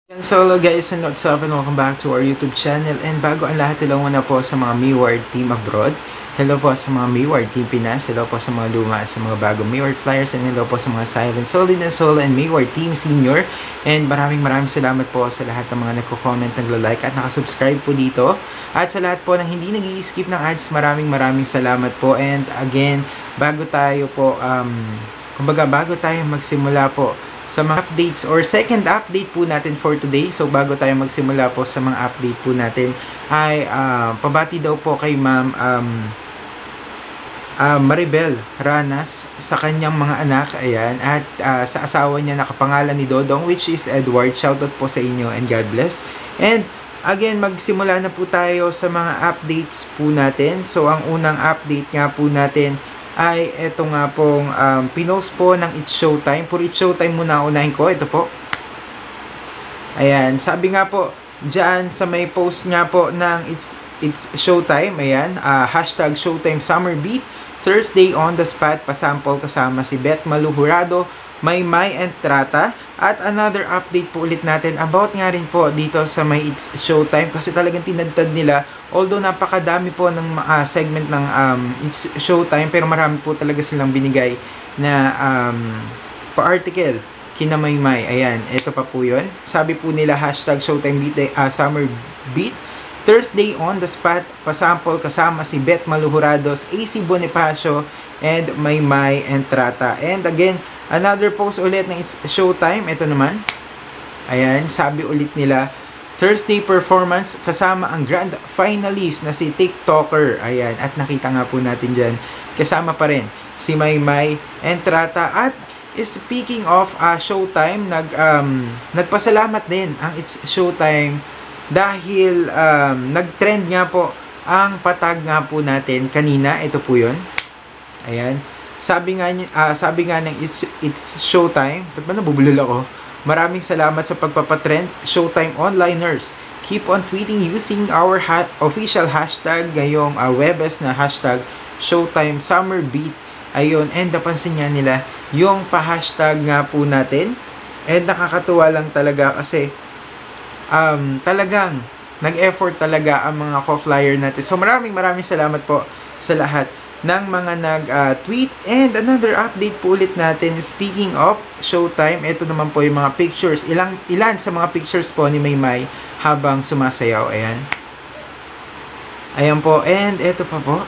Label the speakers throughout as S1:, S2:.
S1: And so hello guys and what's up and welcome back to our YouTube channel. And bago ang lahat, hello muna po sa mga Mayward Team Abroad. Hello po sa mga Mayward Team Pinas. Hello po sa mga luma, sa mga bagong Mayward Flyers. And hello po sa mga Silent Solid and Solo and Mayward Team Senior. And maraming salamat po sa lahat ng mga nagko-comment, naglo-like at nakasubscribe po dito. At sa lahat po na hindi nag-i-skip ng ads, maraming salamat po. And again, bago tayo magsimula po sa mga updates or second update po natin for today. So bago tayo magsimula po sa mga update po natin ay pabati daw po kay Ma'am Maribel Ranas sa kanyang mga anak, ayan, at sa asawa niya nakapangalan ni Dodong, which is Edward. Shoutout po sa inyo and God bless. And again, magsimula na po tayo sa mga updates po natin. So ang unang update nga po natin ay eto nga pong pinost po ng It's Showtime. For It's Showtime muna unahin ko. Ito po. Ayan. Sabi nga po dyan sa may post nga po ng It's Showtime. Ayan. Hashtag Showtime Summer Beat. Thursday on the spot. Pasample kasama si Beth Maluhurado, Maymay and Trata. At another update po ulit natin about nga rin po dito sa may It's Showtime, kasi talagang tinadtad nila, although napakadami po ng segment ng It's Showtime, pero marami po talaga silang binigay na pa-article kina Maymay. Ayan, ito pa po yun. Sabi po nila hashtag Showtime Beat, Summer Beat Thursday on the spot, pasample kasama si Beth Maluhurados, AC Bonifacio and Maymay and Trata. And again, another post ulit ng It's Showtime. Ito naman. Ayan, sabi ulit nila, Thursday performance kasama ang grand finalist na si TikToker. Ayan, at nakita nga po natin dyan, kasama pa rin si Maymay and Trata. At speaking of Showtime, nagpasalamat din ang It's Showtime dahil nag-trend nga po ang patag nga po natin kanina. Ito po yun. Ayan. Sabi nga ng It's Showtime, ba't ba nabubulol ako? Maraming salamat sa pagpapatrend, Showtime Onliners. Keep on tweeting using our official hashtag ngayong Webes na hashtag Showtime Summer Beat. Ayun, and napansin nga nila yung pa-hashtag nga po natin. And nakakatuwa lang talaga kasi talagang nag-effort talaga ang mga co-flyer natin. So maraming salamat po sa lahat ng mga nag-tweet. And another update po ulit natin, speaking of Showtime, ito naman po yung mga pictures, ilan sa mga pictures po ni Maymay habang sumasayaw. Ayan. Ayan po. And ito pa po.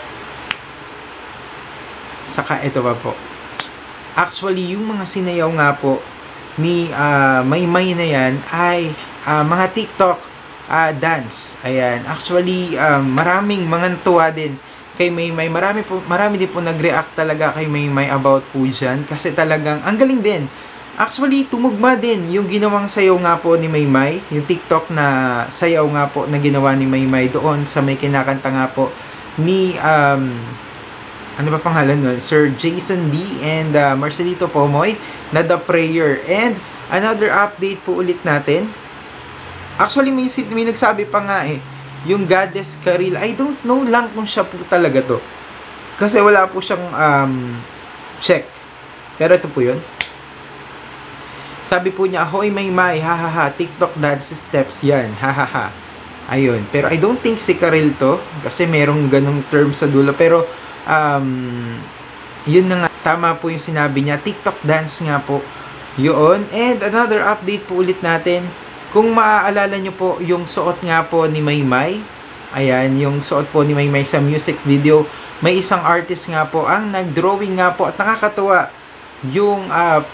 S1: Saka ito pa po. Actually, yung mga sinayaw nga po ni Maymay na yan ay mga TikTok dance. Ayan. Actually, maraming mga natuwa din kay Maymay. Marami din po nag-react talaga kay Maymay about po dyan. Kasi talagang, ang galing din. Actually, tumugma din yung ginawang sayaw nga po ni Maymay. Yung TikTok na sayaw nga po na ginawa ni Maymay doon sa may kinakanta nga po ni, ano ba pangalan nun? Sir Jason D. and Marcelito Pomoy na The Prayer. And another update po ulit natin. Actually, may nagsabi pa nga yung Goddess Karil. I don't know lang kung siya po talaga to. Kasi wala po siyang check. Pero ito po yun. Sabi po niya, Hoy Maymay, hahaha, TikTok dance steps yan, hahaha. Ayun. Pero I don't think si Karil to. Kasi merong ganong term sa dulo. Pero, yun na nga. Tama po yung sinabi niya. TikTok dance nga po. Yun. And another update po ulit natin. Kung maaalala nyo po yung suot nga po ni Maymay, ayan, yung suot po ni Maymay sa music video, may isang artist nga po ang nag-drawing nga po at nakakatuwa yung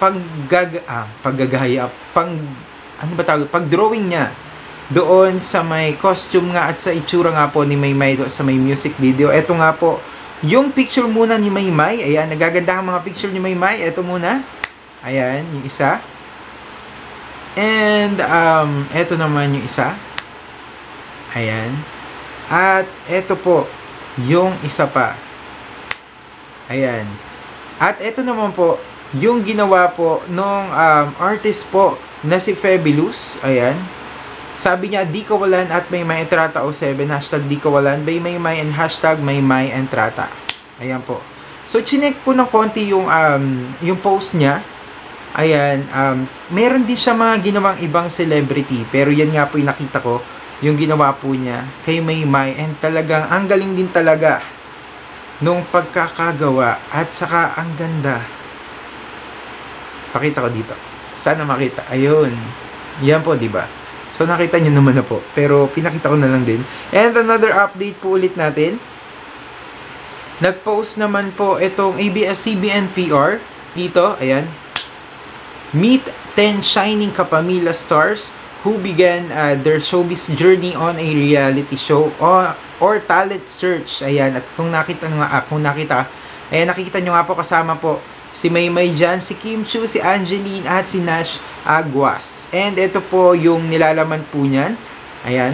S1: pag-drawing niya doon sa may costume nga at sa itsura nga po ni Maymay doon sa may music video. Ito nga po, yung picture muna ni Maymay, ayan, nagaganda ang mga picture ni Maymay. Ito muna, ayan, yung isa. And, eto naman yung isa. Ayan. At, eto po, yung isa pa. Ayan. At, eto naman po, yung ginawa po nung artist po na si Fabulous. Ayan. Sabi niya, di kawalan at Maymay and Trata 07. Hashtag di kawalan by Maymay and hashtag Maymay and Trata. Ayan po. So, chinek ko ng konti yung post niya. Ayan, meron din siya mga ginawang ibang celebrity, pero yan nga po yung nakita ko, yung ginawa po niya kay Maymay, and talagang ang galing din talaga nung pagkakagawa, at saka ang ganda. Pakita ko dito. Sana makita. Ayun. Yan po, di ba? So, nakita niyo naman na po. Pero, pinakita ko na lang din. And another update po ulit natin. Nag-post naman po itong ABS-CBN PR. Dito, ayan. Meet 10 shining Kapamilya stars who began their showbiz journey on a reality show or talent search. Ayan. At kung nakita ayan, nakikita nyo nga po, kasama po si Maymay dyan, si Kim Chiu, si Angeline, at si Nash Aguas. And ito po yung nilalaman po niyan. Ayan.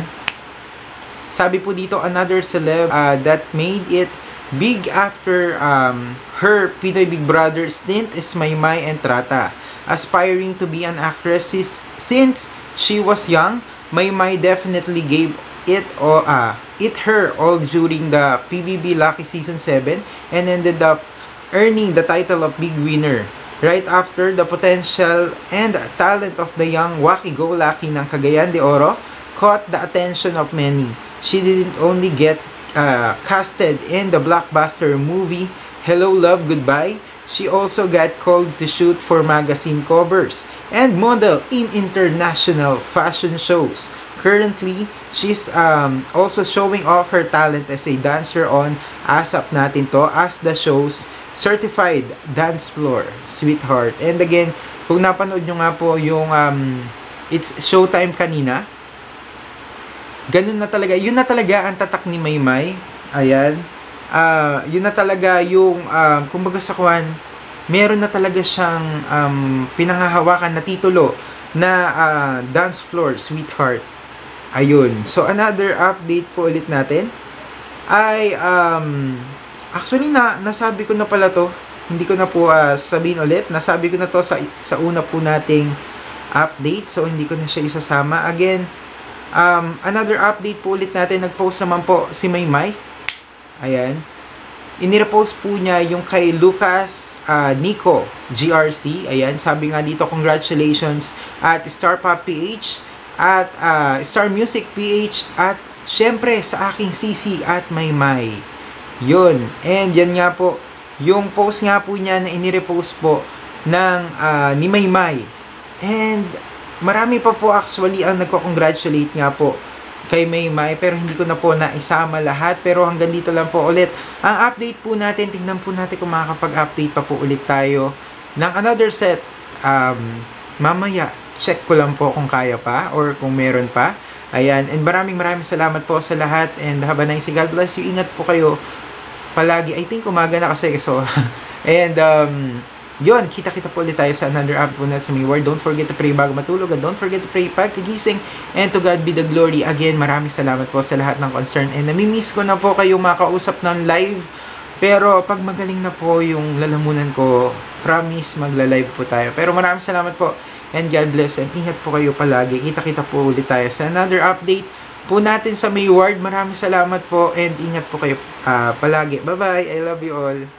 S1: Sabi po dito, another celeb that made it big after her Pinoy Big Brother stint is Maymay Entrata. Aspiring to be an actress since she was young, Maymay definitely gave it her all during the PBB Lucky Season 7 and ended up earning the title of Big Winner. Right after, the potential and talent of the young Waki-Go-Lucky ng Cagayan de Oro caught the attention of many. She didn't only get casted in the blockbuster movie Hello Love Goodbye, she also got called to shoot for magazine covers and model in international fashion shows. Currently, she's also showing off her talent as a dancer on ASAP Natin To as the show's certified dance floor sweetheart. And again, kung napanood nyo nga po yung It's Showtime kanina, ganun na talaga, yun na talaga ang tatak ni Maymay. Ayan, yun na talaga yung kumbaga sa kwan, meron na talaga siyang pinanghahawakan na titulo na dance floor sweetheart. Ayun, so another update po ulit natin ay actually nasabi ko na pala to, hindi ko na po sasabihin ulit, nasabi ko na to sa una po nating update, so hindi ko na siya isasama. Again, another update po ulit natin, nag-post naman po si Maymay. Ayan, inirepost po niya yung kay Lucas Nico GRC. Ayan, sabi nga dito, congratulations at Star Pop PH at Star Music PH at syempre sa aking CC at Maymay. Yun, and yan nga po yung post nga po niya na inirepost po ng ni Maymay. And marami pa po actually ang nagko-congratulate nga po kay Maymay, pero hindi ko na po naisama lahat. Pero hanggang dito lang po ulit ang update po natin. Tingnan po natin kung makakapag-update pa po ulit tayo ng another set. Mamaya, check ko lang po kung kaya pa or kung meron pa. Ayan, and maraming salamat po sa lahat, and have a nice day. God bless you. Ingat po kayo palagi. I think umaga na kasi, so and yun, kita-kita po ulit tayo sa another update po na sa Mayward. Don't forget to pray bago matulog, and don't forget to pray pagkagising, and to God be the glory. Again, maraming salamat po sa lahat ng concern, and namimiss ko na po kayong makausap ng live, pero pag magaling na po yung lalamunan ko, promise magla-live po tayo. Pero maraming salamat po, and God bless, and ingat po kayo palagi. Kita-kita po ulit tayo sa another update po natin sa Mayward. Maraming salamat po, and ingat po kayo palagi. Bye-bye. I love you all.